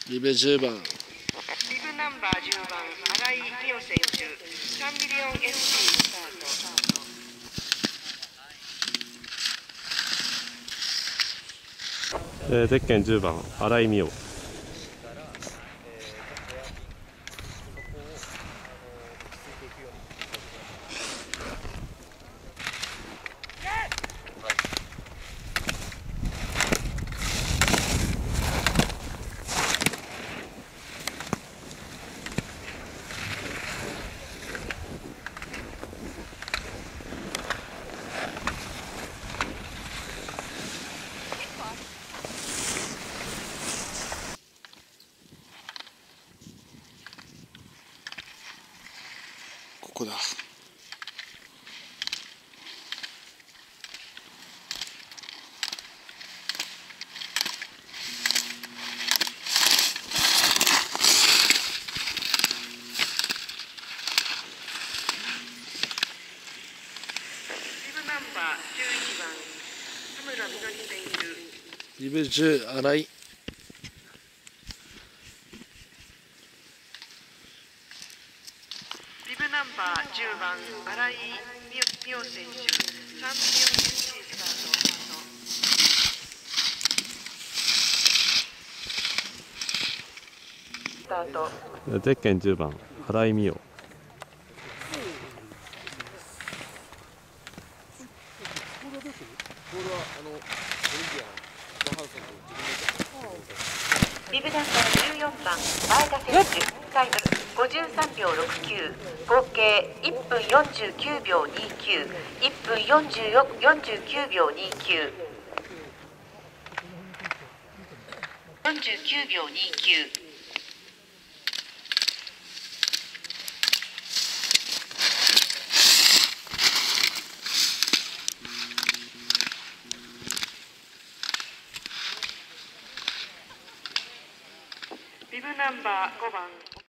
リベ10番。 リブナンバー10番、新井美桜選手、3ミリオン FC スタート。 ゼッケン10番、新井美桜。 ここだ。 リブナンバー11番、田村みのり選手。 リベ10、新井。 リブナンバー10番、新井美桜選手、3ミリオン FC スタート。 ゼッケン10番、新井美桜。 リブナンバー14番、前田選手、タイム53秒69、合計1分49秒29、1分49秒29、49秒29。ビブナンバー5番。